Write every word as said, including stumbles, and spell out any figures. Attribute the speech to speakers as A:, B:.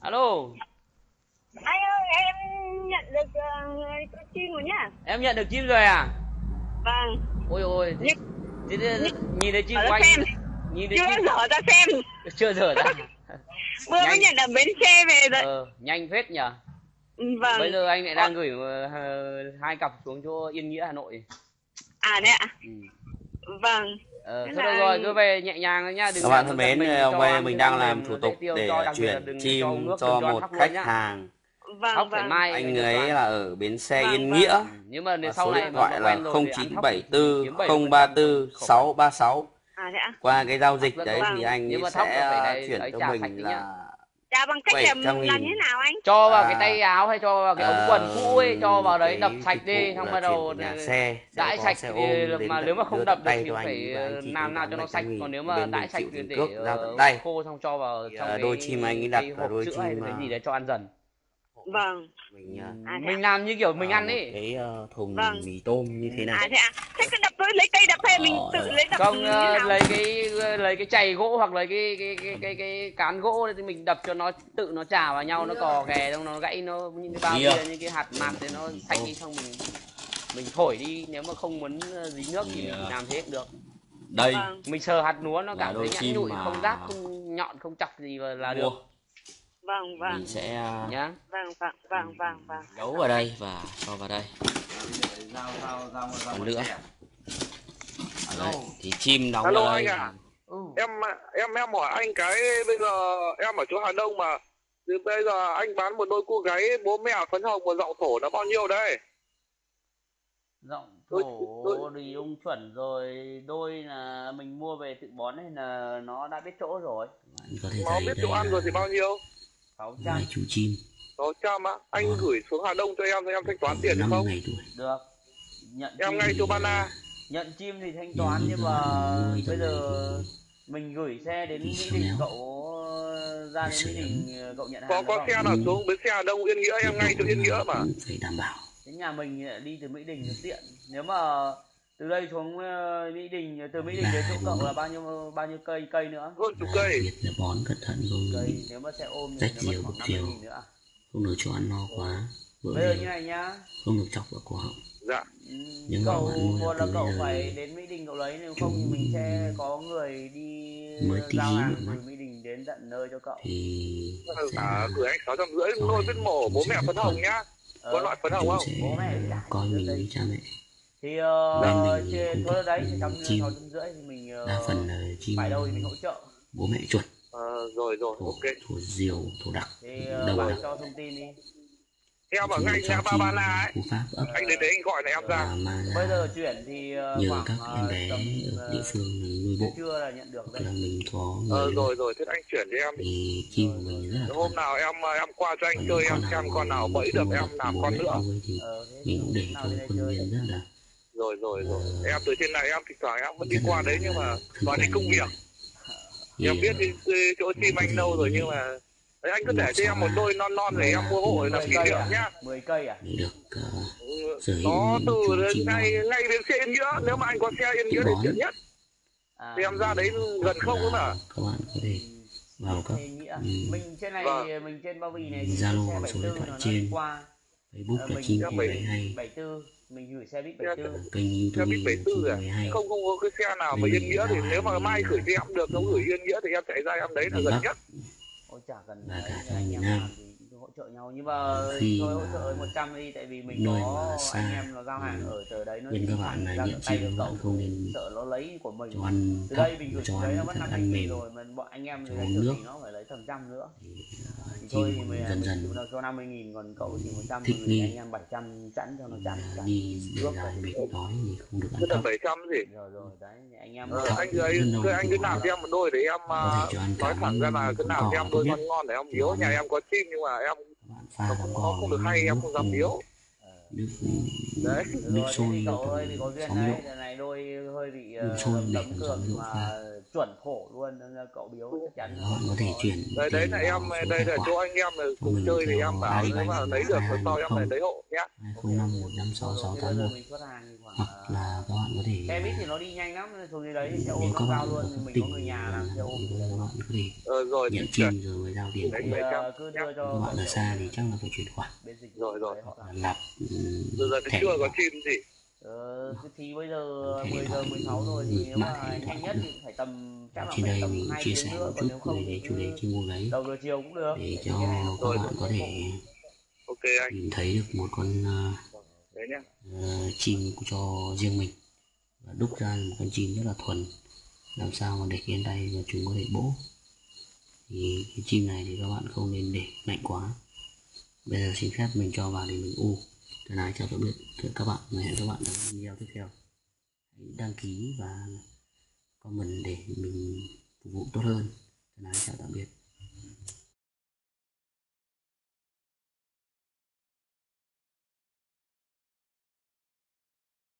A: Alo,
B: Anh ơi, em nhận được uh, con chim rồi nhá.
A: em nhận được chim rồi à?
B: Vâng.
A: Ôi ôi, thế, thế, thế, nhìn thấy chim của anh,
B: xem.
A: nhìn thấy
B: Chưa
A: chim
B: dở ra xem.
A: chưa dở ra.
B: Vừa mới nhận ở bến xe về rồi.
A: Ờ, nhanh phết nhỉ.
B: Vâng.
A: Bây giờ anh lại đang gửi uh, hai cặp xuống chỗ Yên Nghĩa Hà Nội.
B: À đấy ạ.
A: Ừ.
B: Vâng.
A: Ờ, thôi được rồi, cứ về nhẹ nhàng thôi nhá. Đừng
C: các bạn thân mến, hôm nay mình đang làm thủ tục để chuyển chim cho một khách hàng.
B: Vâng, vâng.
A: Mai
C: anh ấy là ở bến xe
B: vâng,
C: Yên
B: vâng.
C: Nghĩa.
A: Nhưng mà
C: và
A: sau
C: số
A: này
C: điện thoại là không chín bảy tư không ba tư sáu ba sáu.
B: À thế ạ.
C: Qua cái giao dịch đấy
B: vâng.
C: thì anh ấy sẽ chuyển cho mình là
B: Chà bằng cách làm, làm như thế nào anh?
A: Cho vào cái tay áo hay cho vào cái ống quần cũ ấy, cho vào đấy đập sạch
C: cái
A: đi, xong bắt đầu
C: nhà xe
A: đãi sạch
C: xe
A: thì
C: ôm
A: mà
C: đến
A: nếu mà không đập được
C: tay
A: thì
C: cho anh
A: phải
C: và anh chỉ
A: làm nào cho nó sạch,
C: nghìn.
A: còn nếu mà
C: Bên
A: đãi
C: mình
A: sạch
C: chịu
A: thì
C: tiền
A: để
C: cước giao tận
A: uh,
C: tay.
A: khô xong cho vào
C: Thì,
A: trong
C: uh,
A: cái,
C: đôi chim anh ấy đặt
A: cái
C: là
A: hộp
C: đôi
A: sữa hay
C: chim,
A: cái gì để cho ăn dần.
B: Vâng.
C: Mình,
B: à,
A: mình làm như kiểu mình ăn ấy.
C: Cái uh, thùng
B: vâng.
C: mì tôm như thế này.
B: À thế ạ. Thế cứ đập với lấy cây đập hay mình tự lấy đập
A: không
B: như nào?
A: lấy cái lấy cái chày gỗ hoặc lấy cái cái cái cái cái cán gỗ thì mình đập cho nó tự nó chà vào nhau, nó cò ghè xong nó gãy, nó những cái bao bia những cái hạt mạt thì nó xách đi, xong mình mình thổi đi. Nếu mà không muốn dính nước thì mình làm thế cũng được.
C: Đây
B: vâng.
A: Mình sờ hạt lúa nó cảm thấy nhẵn nhụi,
C: mà...
A: không rát, không nhọn, không chọc gì là, là được.
B: Vâng vâng.
C: Mình sẽ
A: nhá.
B: Vâng vâng vâng vâng vâng.
C: giấu vào đây và cho vào đây. Còn nữa. Đấy, thì chim đóng
D: Hello
C: vào đây.
D: anh à.
A: Ừ.
D: Em em em hỏi anh cái, bây giờ em ở chỗ Hà Đông mà thì bây giờ anh bán một đôi cua gáy bố mẹ phấn hồng và giọng thổ nó bao nhiêu đấy?
A: Giọng
D: Đôi-
A: thổ
D: đôi-
A: thì ông chuẩn rồi, đôi là mình mua về tự bón hay là nó đã biết chỗ rồi.
C: Bạn có thể
D: Nó
C: thấy
D: biết
C: đây
D: chỗ ăn rồi thì bao nhiêu?
A: sáu trăm.
C: là chú chim.
D: sáu trăm á. Anh
C: Vâng.
D: gửi xuống Hà Đông cho em thì em thanh toán tiền được
C: năm
D: không?
C: ngày tuổi.
A: Được. Nhận
D: Em
A: chim
D: ngay
A: thì-
D: chỗ Bana.
A: nhận chim thì thanh
C: Nếu
A: toán,
C: như
A: nhưng
C: các
A: mà
C: bạn nuôi
A: bây
C: tầm
A: giờ
C: này
A: mình gửi xe đến
C: thì
A: Mỹ
C: sau
A: Đình,
C: đó
A: cậu ra đến Mỹ Đình cậu nhận hàng
D: Có
A: được
D: có
A: không?
D: xe nào xuống bến xe Hà Đông Yên Nghĩa, em
C: nhiệt
D: ngay
C: độ
D: chỗ Yên Nghĩa mà.
C: cũng phải đảm bảo.
A: Thế nhà mình đi từ Mỹ Đình thì tiện. Nếu mà từ đây xuống ờ, Mỹ Đình, từ Mỹ Đình đến chỗ cậu là bao nhiêu bao nhiêu cây cây nữa?
D: Hơn chục
C: Và
D: cây.
C: Biệt là bón cẩn thận không
A: Cây
C: bị
A: nếu mà xe ôm thì
C: rách
A: nó mất
C: nhiều,
A: khoảng
C: bục
A: năm mươi
C: chiều.
A: nghìn nữa.
C: không được cho ăn no quá. Bởi
A: Bây giờ
C: vì
A: như này nhá.
C: không được chọc vào cổ họng.
D: Dạ.
A: Ừ,
C: Nhưng mà
A: cậu
C: bạn mua
A: một là
C: từ
A: cậu
C: bây giờ
A: phải đến Mỹ Đình cậu lấy, nếu không thì mình sẽ có người đi
C: mới tí
A: giao hàng
C: một mắt.
A: từ Mỹ Đình đến tận nơi cho cậu.
C: Thì sẽ
D: À, gửi anh sáu trăm rưỡi
C: sau
D: nuôi
C: này
D: biết mổ
C: chúng
D: bố
C: sẽ
D: mẹ
C: rất
D: phấn hồng
C: thuận.
D: nhá.
A: Ờ.
D: Có loại phấn hồng
C: Chúng
D: không?
C: sẽ
A: Bố mẹ trả
C: coi mình như cha mẹ.
A: Thì
C: Bên
A: uh,
C: mình
A: trên
C: cung
A: thôi
C: cấp
A: đấy thì sáu
C: chim.
A: sáu trăm rưỡi thì mình
C: Đa phần
A: uh,
C: là chim
A: phải đâu thì mình hỗ trợ.
C: bố mẹ chuột,
D: Ờ, rồi rồi,
C: thổ,
D: ok.
C: thổ diều, thổ đặc.
A: Thì
C: Đầu
A: uh,
C: đặc.
A: bạn cho thông tin đi.
D: Em ở
C: Chúng
D: ngay
C: cho
D: ngã ba
C: chim
D: Bana ấy.
C: phú pháp ấp
D: Anh đến đấy anh gọi này em ra.
C: và mà
A: Bây
C: là
A: giờ chuyển thì uh,
C: nhờ
A: khoảng
C: các em
A: uh,
C: bé
A: tầm
C: ở địa
A: uh,
C: phương nuôi bộ
A: trưa là nhận được
C: hoặc là
A: đấy.
C: mình có
D: Ờ,
C: người
D: rồi
C: nuôi
D: rồi, thế anh chuyển cho em.
C: thì chim của mình rất là
D: Hôm
C: thuận.
D: nào em em qua cho anh
C: Còn
D: chơi
C: những
D: em
C: con
D: xem con nào
C: mình
D: bẫy
C: không
D: được
C: nuôi
D: em
C: được
D: làm
C: bố
D: con
C: mẹ
D: nữa.
C: nuôi thì
A: Ờ, thế
C: mình
A: thì
C: cũng để
A: nào
C: cho
A: đến đây
C: khuôn
A: chơi.
C: viên rất là
D: Rồi rồi rồi.
C: Ờ,
D: Em từ trên này em thỉnh thoảng em vẫn đi
C: rất
D: qua
C: là-
D: đấy nhưng mà
C: là
D: toàn đi
C: thân
D: công
C: quen
D: việc.
C: như vậy. Thì,
D: Em biết
C: ờ,
D: đi đi chỗ chim
C: có
D: anh
C: thể
D: lâu rồi
C: như
D: nhưng
C: vậy.
D: mà đấy, anh cứ
C: Một
D: để cho em một
C: sáu
D: đôi
C: ba,
D: non non
C: ba
D: để em
C: ba
D: mua hộ
C: thì
D: làm
C: nó
D: kỷ
A: mười cây
D: niệm
A: à?
D: nhá.
A: mười cây à?
C: để được uh,
D: Ừ,
C: sở hữu
D: nó
C: những
D: từ
C: chú
D: đến
C: chim
D: ngay
C: non
D: ngay đến xe Yên Nghĩa, nếu mà anh có xe Yên
C: tự
D: Nghĩa thì
C: bón.
D: tiện nhất.
A: À,
D: Thì em ra đấy gần
C: Hoặc
D: không nữa mà.
C: là các bạn có thể vào các
A: thế nghĩa.
C: ừm,
A: Mình trên này
D: Vâng.
A: mình trên bao bì này thì
C: Zalo
A: xe
C: hoặc
A: bảy
C: số
A: tư
C: điện thoại
A: nó đi
C: trên.
A: qua.
C: Facebook
A: Ờ,
C: là
A: mình
C: chim
D: cho
C: chín
D: bảy-
C: bảy hai,
A: bảy tư mình gửi xe buýt bảy tư.
C: kênh
D: Xe
C: YouTube
D: buýt bảy
C: chim
D: tư
C: chín
D: à?
C: bảy hai.
D: Không không có cái xe nào mà
C: Bên
D: Yên
C: mình
D: Nghĩa thì
C: giao
D: nếu mà
C: hàng
D: mai
C: đi,
D: gửi cho em được, nó
C: ừ.
D: gửi Yên Nghĩa thì em chạy ra em đấy là
C: miền
D: gần
C: Bắc
D: nhất.
A: Ôi chả cần
C: và
A: đấy,
C: cả cho
A: anh
C: miền
A: em
C: Nam.
A: làm thì cứ hỗ trợ nhau, nhưng mà
C: Khi
A: thôi hỗ
C: mà
A: trợ một trăm đi, tại vì mình
C: nơi
A: có
C: mà xa,
A: anh em nó giao hàng
C: ừ,
A: ở từ đấy nó
C: bên
A: chỉ
C: các bạn là
A: giao
C: nhận
A: tận tay
C: chim
A: cho
C: bạn
A: cậu,
C: không nên
A: sợ nó lấy của mình.
C: cho ăn
A: Từ
C: thóc,
A: đây mình gửi
C: cho
A: từ đấy nó
C: ăn
A: mất
C: thức
A: năm mươi
C: ăn
A: nghìn
C: mềm,
A: rồi, mà bọn anh em
C: cho
A: thì lấy
C: uống
A: kiểu
C: nước.
A: gì nó phải lấy tầm trăm nữa.
C: Thì,
A: Thì
C: uh,
A: thôi
C: chim
A: thì mình
C: dần
A: mình
C: dần
A: chịu nó cho năm mươi nghìn, còn cậu chỉ một trăm
C: thích
A: thì
C: nghi.
A: anh em bảy trăm chẵn cho nó chẵn
C: là
A: chẵn.
C: đi
A: Nước
C: dài
A: rồi.
C: mệt đói thì không được ăn
D: Tức là
C: thóc.
D: bảy trăm gì?
A: Rồi rồi đấy, anh em
D: Ờ,
C: Thóc
D: anh
C: thì
D: cứ ấy,
C: rất lâu
D: cứ
C: thì
D: anh cứ
C: bỏ
D: làm
C: được.
D: cho em một đôi để em
C: Có thể
D: uh,
C: cho ăn
D: nói
C: cả
D: thẳng ra là cứ
C: con
D: làm
C: cỏ
D: cho em
C: tốt
D: đôi
C: nhất.
D: ngon ngon để em
C: Thì
D: biếu.
C: bón
D: Nhà
C: đi.
D: em có chim nhưng mà em
C: Các bạn pha
D: nó
C: làm
D: không, nó
C: cỏ
D: không được
C: với
D: hay, em
C: nước
D: không dám
C: cùng
D: biếu.
C: nước
A: Đấy,
C: nước
A: rồi
C: sôi
A: thì cậu
C: tầm
A: ơi thì có duyên
C: sáu mươi
A: đấy,
C: độ.
A: lần này đôi hơi bị
C: Nước sôi
A: uh,
C: để
A: tấm
C: tầm
A: cường
C: sáu mươi độ
A: mà
C: pha.
A: chuẩn thổ luôn, nên là cậu biếu chắc chắn
C: Các bạn có thể chuyển
D: Đấy, đấy
C: tiền
D: là
C: vào
D: em,
C: số
D: đây
C: tài
D: là chỗ
C: khoản
D: anh em là
C: cho
D: cùng
C: mình
D: chơi thì
C: theo
D: em bảo nếu mà
C: Agribank
D: lấy
C: là
D: được
C: hai hai
D: lần
C: một
D: sau em lại
C: không
D: lấy hộ nhá.
C: hai không năm một năm sáu sáu tám một, hoặc là các bạn có thể
A: xe buýt thì nó đi nhanh lắm, xuống dưới đấy xe ôm
C: nếu
A: nó
C: các
A: cao
C: bạn
A: luôn,
C: ở các
A: mình có
C: tỉnh
A: người nhà
C: gần
A: làm xe ôm.
C: thì các bạn có thể
D: Ờ, rồi
C: nhận
D: thì
C: chim rồi mới giao tiền
D: đấy,
C: cũng
A: Thì
C: được.
A: uh, cứ đưa cho
C: Các bạn ở xa thì chắc là phải chuyển khoản
A: bên dịch vụ
D: Rồi, rồi.
A: đấy họ làm.
C: lạp
D: giờ giờ thì
C: thẻ
D: chưa có
C: vào.
D: chim gì.
A: Ờ, thì bây giờ
C: Thẻ
A: mười
C: điện
A: giờ
C: thoại,
A: mười sáu rồi thì
C: gửi
A: nếu
C: mã
A: mà
C: thẻ điện thoại
A: nhanh nhất
C: cũng
A: thì
C: được.
A: phải tầm chắc là
C: Trên
A: phải
C: đây
A: tầm
C: mình
A: hai
C: chia
A: tiếng
C: sẻ
A: nữa,
C: một
A: còn
C: chút
A: nếu không
C: về
A: thì
C: cái chủ đề
A: cứ
C: chim muông đấy
A: đầu giờ chiều cũng được.
C: để
A: Tại
C: cho
A: vì cái này nó
C: các
D: Rồi,
C: bạn có thể
D: Ok anh.
C: nhìn thấy được một con uh,
D: Đấy nhá.
C: uh, chim cho riêng mình, và đúc ra một con chim rất là thuần, làm sao mà để trên tay và chúng có thể bỗ. Thì cái chim này thì các bạn không nên để lạnh quá. Bây giờ xin phép mình cho vào để mình u. Thân ái chào tạm biệt các bạn, và hẹn các bạn trong video tiếp theo. Hãy đăng ký và comment để mình phục vụ tốt hơn. Thân ái chào tạm biệt.